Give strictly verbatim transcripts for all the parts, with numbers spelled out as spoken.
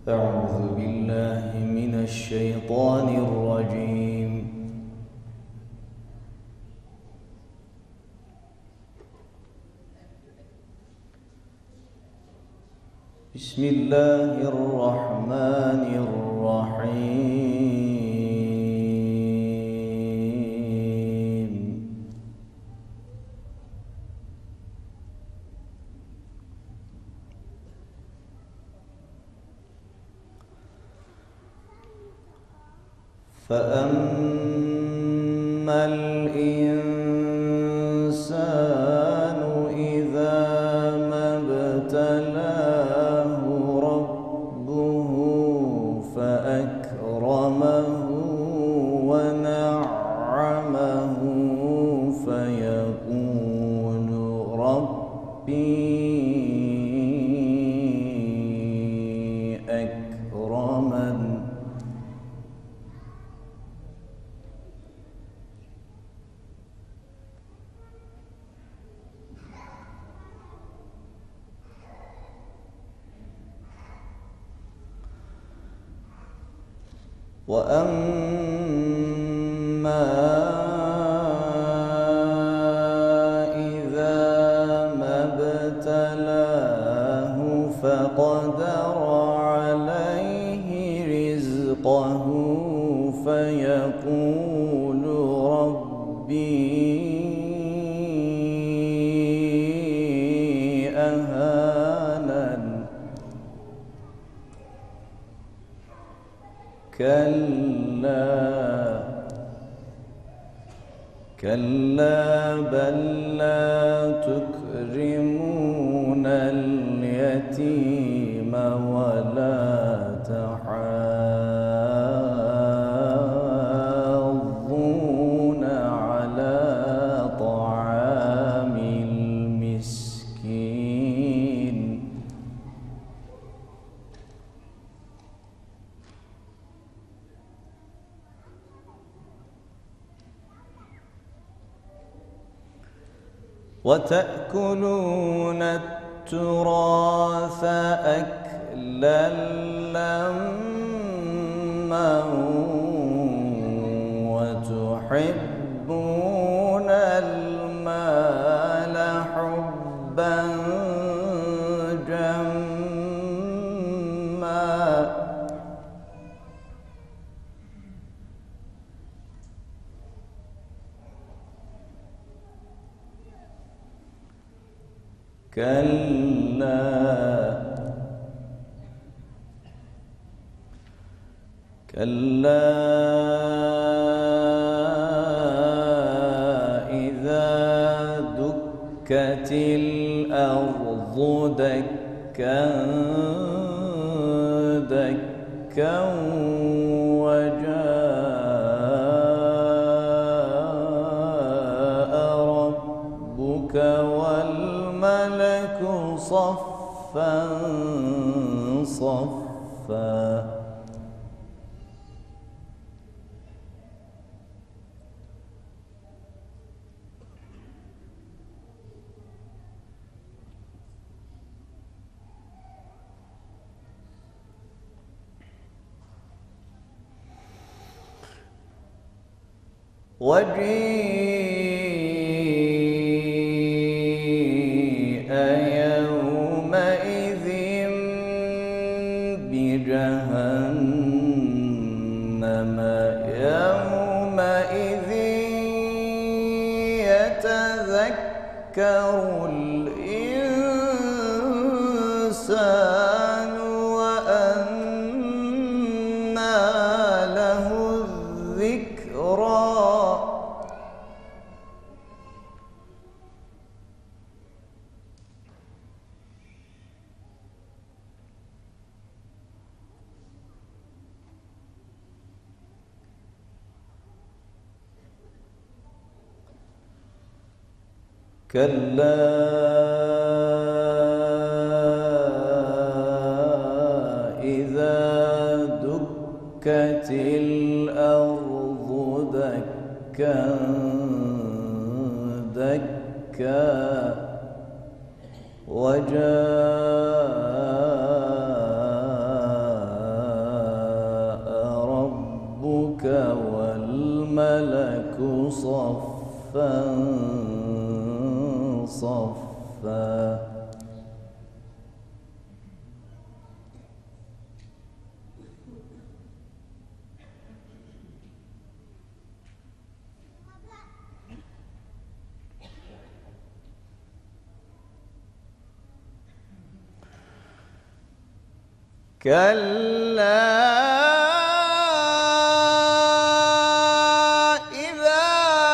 أعوذ بالله من الشيطان الرجيم. بسم الله الرحمن الرحيم. فأما الإنسان إذا ما ابتلاه ربه فأكرمه ونعمه فيقول ربي أكرمن. وأما إذا ما ابتلاه فقدر عليه رزقه فيقول ربي أهانن. كلا كلا بل لا تكرمون اليتيم ولا تحاضون على طعام المسكين. وتأكلون التراث أكلا لما وتحبون المال حبا جما. كلا كلا إذا دكت الأرض دكا دكا وجاء ربك والملك صفا صفا. وجيء يومئذ بجهنم يومئذ يتذكر الإنسان وأنى له الذكرى. كلا إذا دكت الأرض دكا دكا وجاء صفا صفا كلا إذا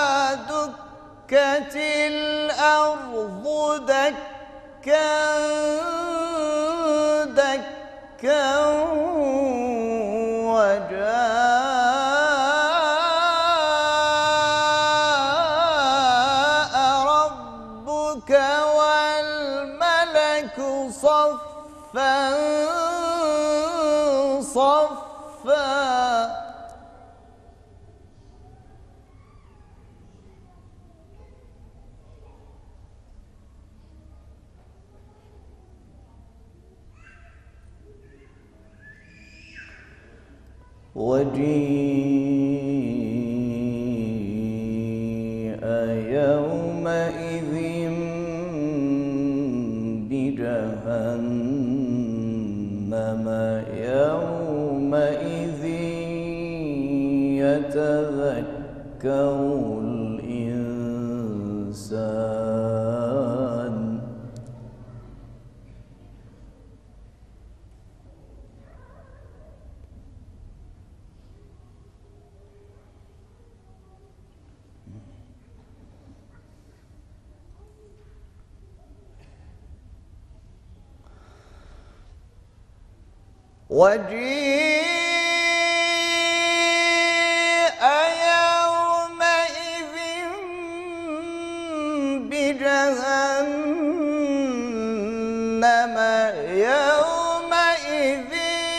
دكت الأرض دكا دكا وجاء ربك والملك صفا صفا وجيء يومئذ بجهنم يومئذ يتذكر الإنسان وجيء يومئذ بجهنم يومئذ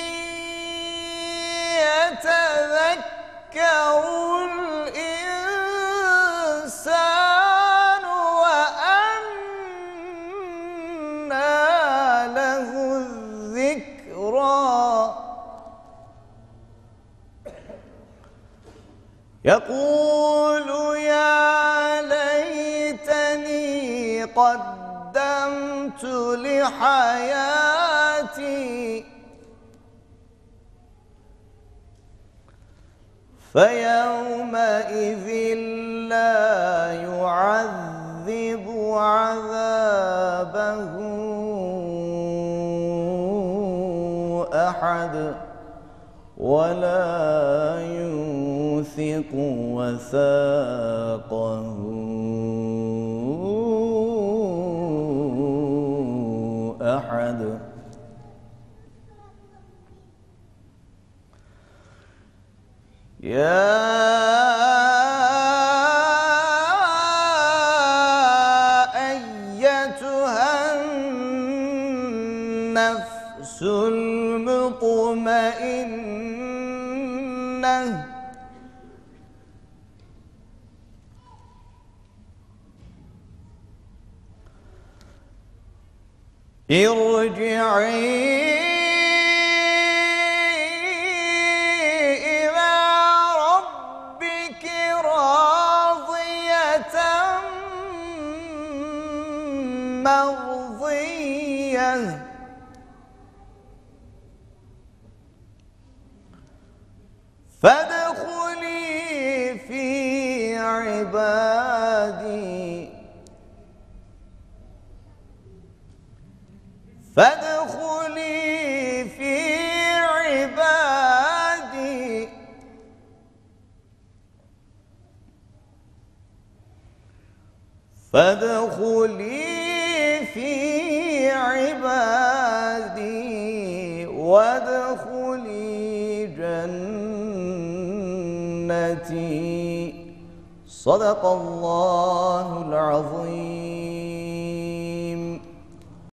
يتذكر الإنسان وأنى له الذكرى يقول يا ليتني قدمت لحياتي فيومئذ لا يعذب عذابه أحد ولا يوثق وثاقه أحد يا أيتها النفس المطمئنة ارجعي إلى ربك راضية مرضية فادخلي في عبادي فادخلي في عبادي فادخلي في عبادي وادخلي جنتي صدق الله العظيم.